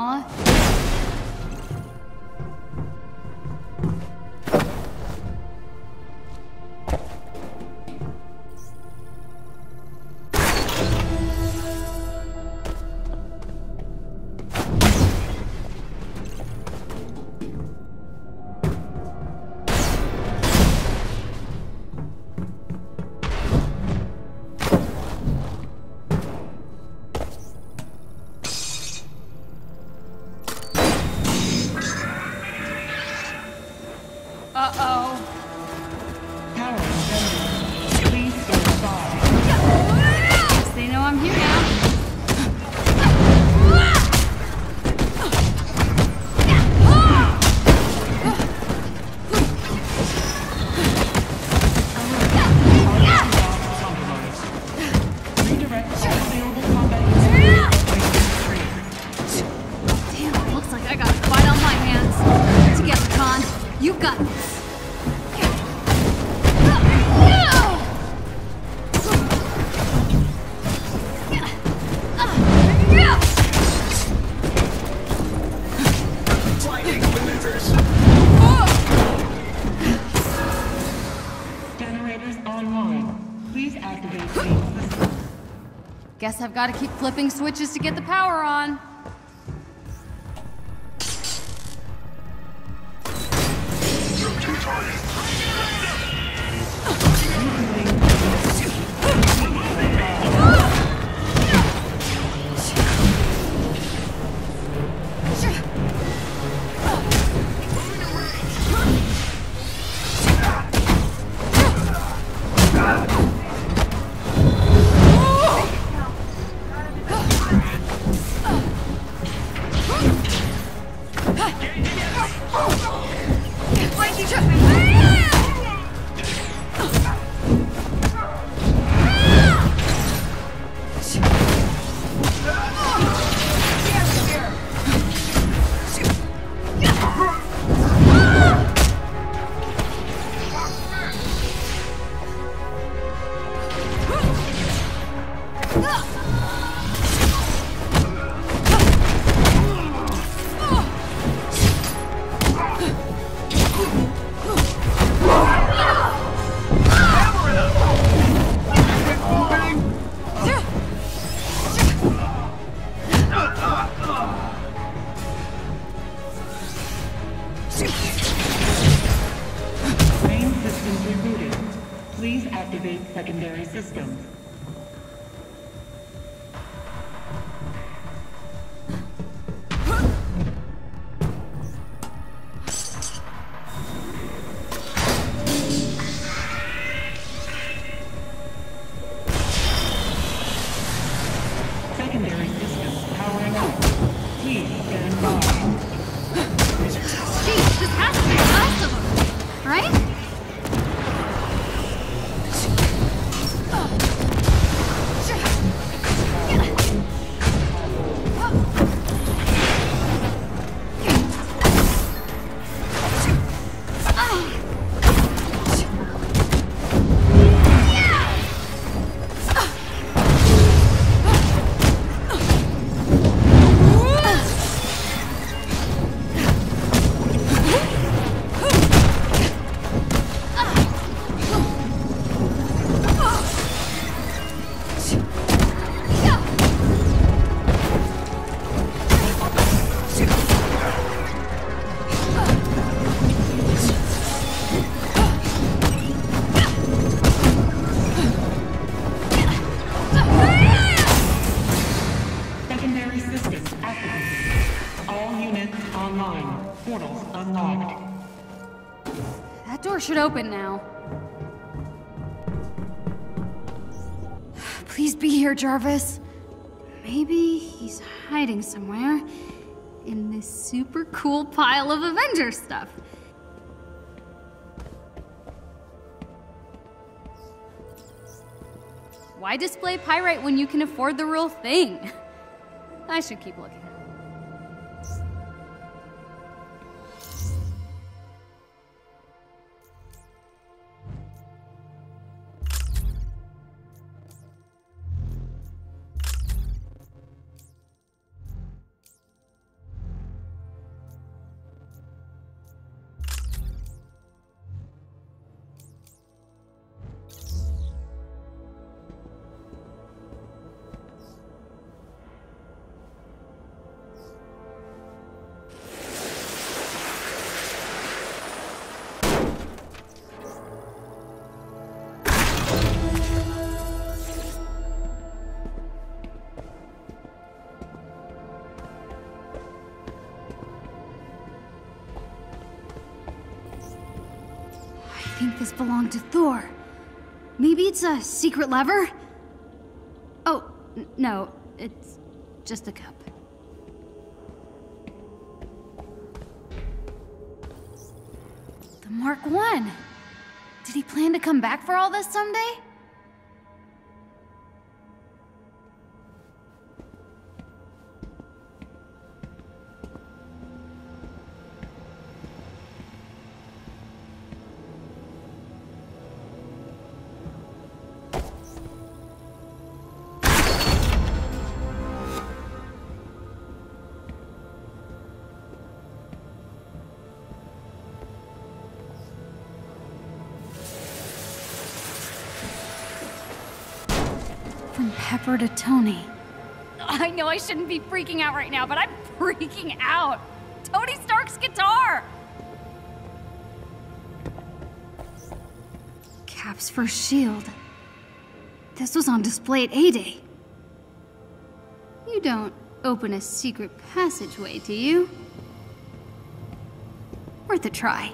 Kamala. Uh-oh. Power extended. Please stand by. Guess they know I'm here now. Redirect all available combat units to place Damn, looks like I got a fight on my hands. Together, Khan. You got this. Generators online. Please activate main system. Guess I've got to keep flipping switches to get the power on. Main systems rebooted. Please activate secondary systems. Secondary systems powering up. Please stand by. Jeez, this has to be the last of them, right? Secondary systems activated. All units online. Portals unlocked. That door should open now. Please be here, Jarvis. Maybe he's hiding somewhere in this super cool pile of Avengers stuff. Why display pyrite when you can afford the real thing? I should keep looking. think this belonged to Thor. Maybe it's a secret lever? Oh, no, it's just a cup. The Mark I. Did he plan to come back for all this someday? From Pepper to Tony. I know I shouldn't be freaking out right now, but I'm freaking out. Tony Stark's guitar! Cap's first shield. This was on display at A-Day. You don't open a secret passageway, do you? Worth a try.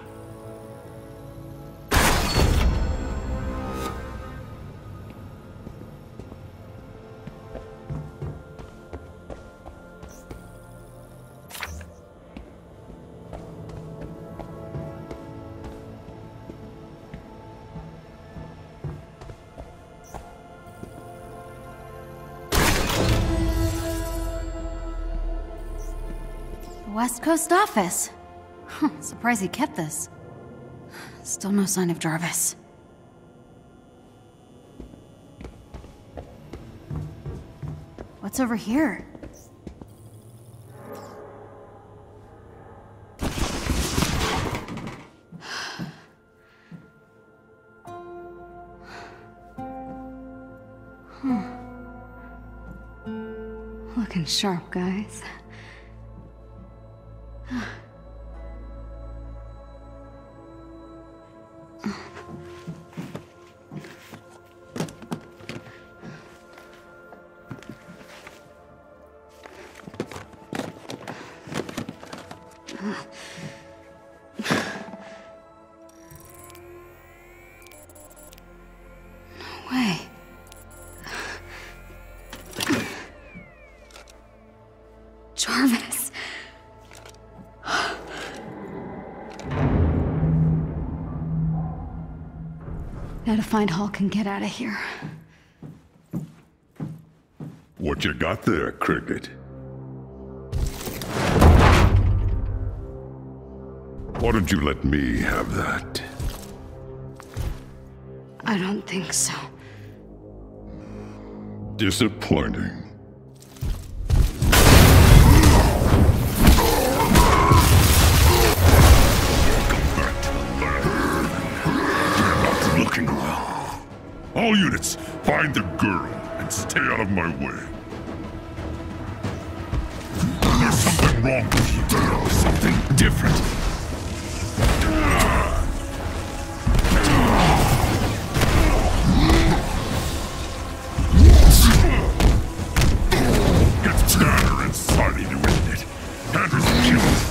West Coast office. Huh, surprised he kept this. Still no sign of Jarvis. What's over here? Looking sharp, guys. No way. Jarvis. Gotta find Hulk and get out of here. What you got there, Cricket? Why don't you let me have that? I don't think so. Disappointing. Looking well. All units, find the girl and stay out of my way. There's something wrong with you. Something different. It's Tanner and Sonny to win it. Tanner's killed.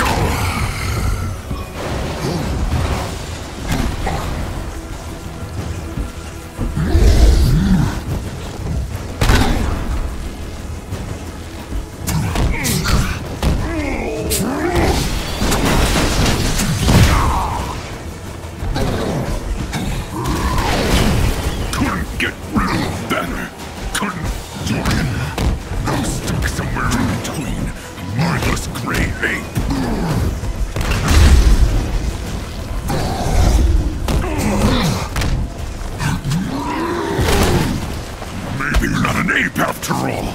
After all,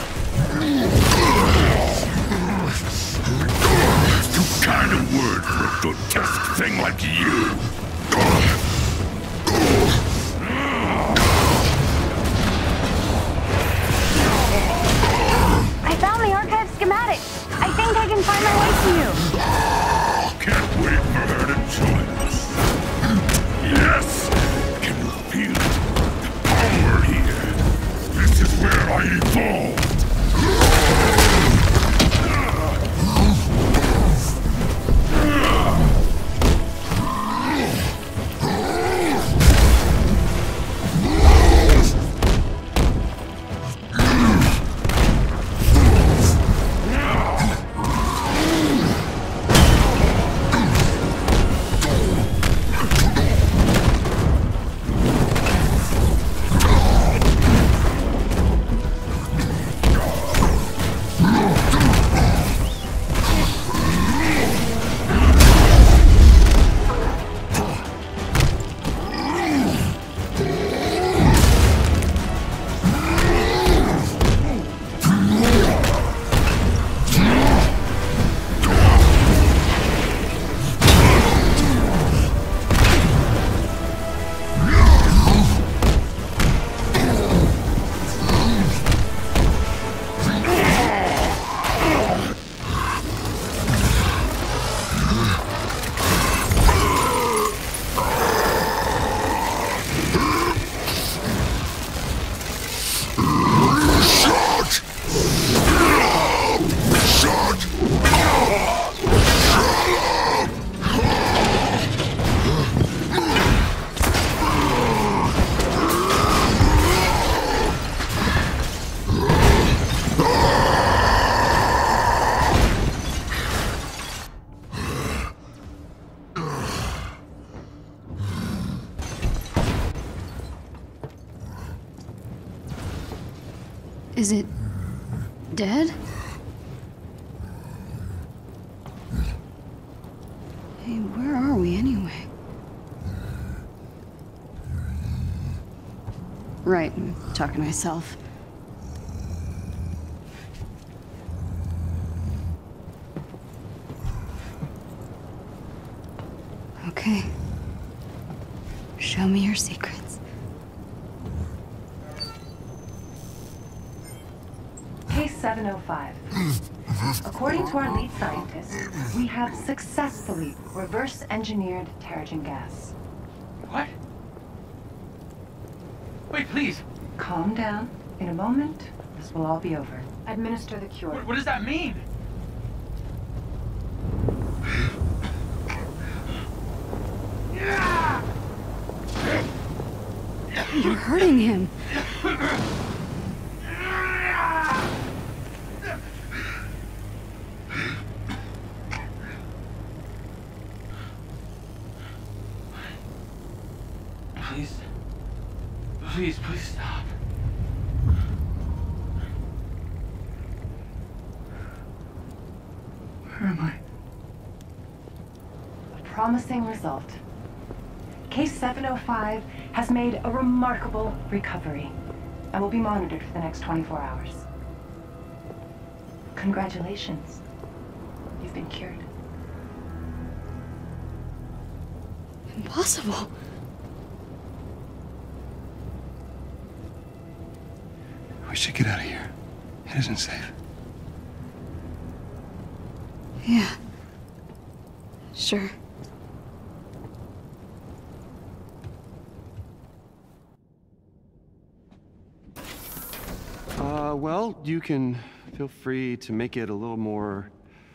too kind a word for a grotesque thing like you. I found the archive schematic. I think I can find my way to you. Can't wait for her to join us. Yes! Can you feel it? The power here. This is where I evolved. Is it dead? Hey, where are we anyway? Right, I'm talking to myself. Okay. Show me your secrets. Case 705. According to our lead scientist, we have successfully reverse-engineered Terrigen gas. What? Wait, please. Calm down. In a moment, this will all be over. Administer the cure. What does that mean? You're hurting him. Please. Please stop. Where am I? A promising result. Case 705 has made a remarkable recovery and will be monitored for the next 24 hours. Congratulations. You've been cured. Impossible. We should get out of here. It isn't safe. Yeah. Sure. Well, you can feel free to make it a little more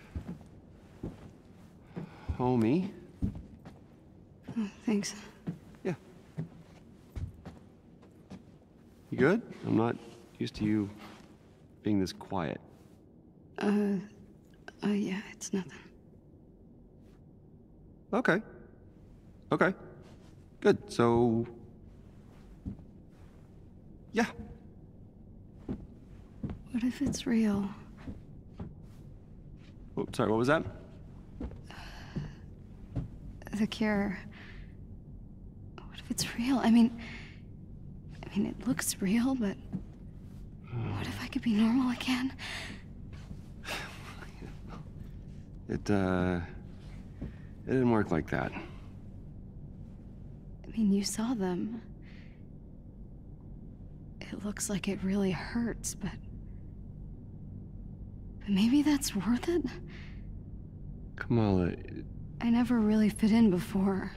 homey. Oh, thanks. Yeah. You good? I'm not used to you being this quiet. Yeah, it's nothing. Okay. Okay. Good. So, yeah. What if it's real? Oh, sorry, what was that? The cure. What if it's real? I mean, it looks real, but what if I could be normal again? It didn't work like that. I mean, you saw them. It looks like it really hurts, but maybe that's worth it? Kamala, I never really fit in before.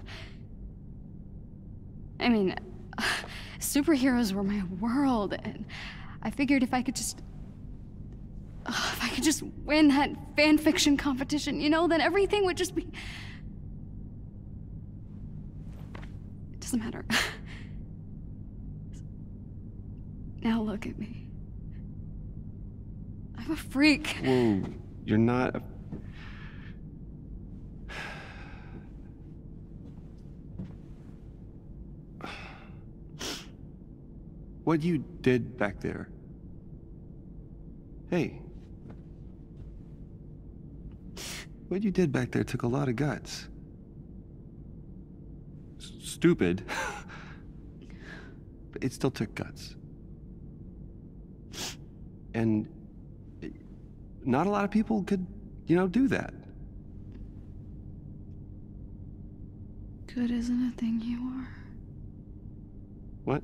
I mean, superheroes were my world, and I figured if I could just win that fan fiction competition, you know, then everything would just be... It doesn't matter. Now look at me. I'm a freak. whoa, you're not a... What you did back there. Hey. What you did back there took a lot of guts. Stupid. But it still took guts. And not a lot of people could, you know, do that. Good isn't a thing you are. What?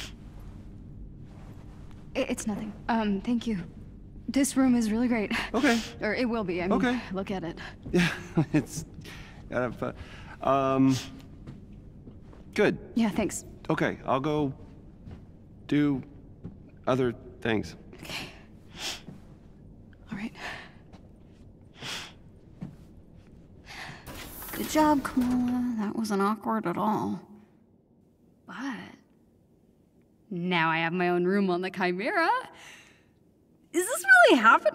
It's nothing. Thank you. This room is really great. Okay. Or it will be. I mean, Okay. Look at it. Yeah, it's kind of good. Yeah, thanks. Okay, I'll go do other things. Okay. All right. Good job, Kamala. That wasn't awkward at all. But now I have my own room on the Chimera. Is this really happening?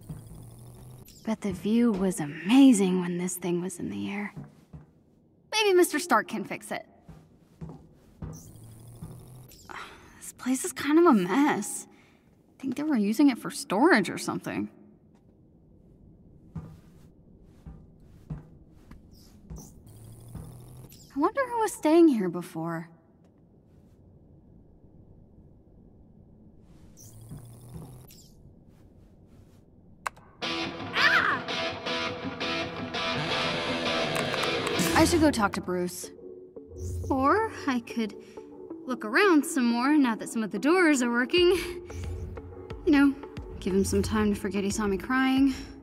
Bet the view was amazing when this thing was in the air. Maybe Mr. Stark can fix it. This place is kind of a mess. I think they were using it for storage or something. I wonder who was staying here before. I should go talk to Bruce. Or I could look around some more now that some of the doors are working. You know, give him some time to forget he saw me crying.